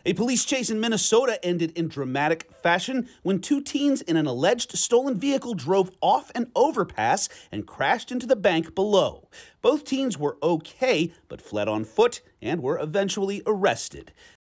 A police chase in Minnesota ended in dramatic fashion when two teens in an alleged stolen vehicle drove off an overpass and crashed into the bank below. Both teens were okay, but fled on foot and were eventually arrested.